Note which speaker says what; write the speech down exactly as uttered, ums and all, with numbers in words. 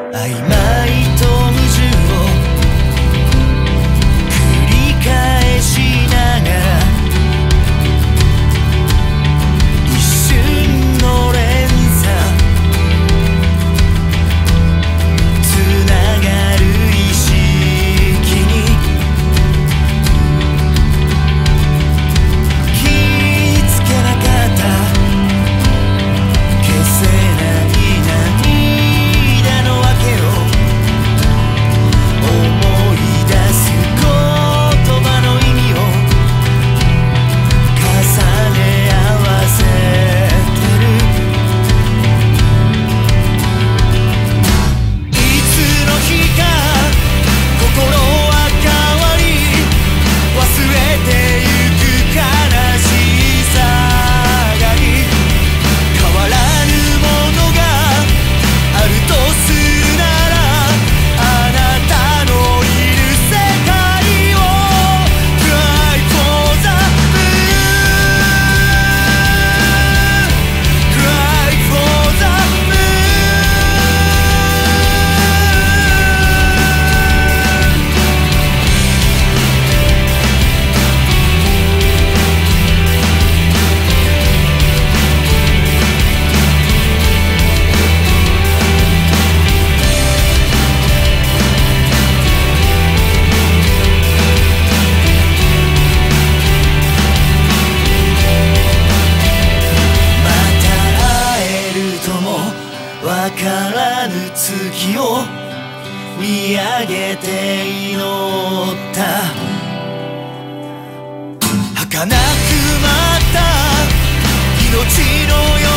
Speaker 1: 曖昧と矛盾を繰り返しながら一瞬の連鎖つながる意識に気ぃつけなかった消せない涙の訳を思い出す言葉の意味を重ね合わせてるいつの日か心は変わり忘れてゆく悲しさがい変わらぬものがあるとするならあなたのいる世界を Cry for the moon Cry for the moon また会えるともわからぬ月を見上げて祈った儚くまった命のよ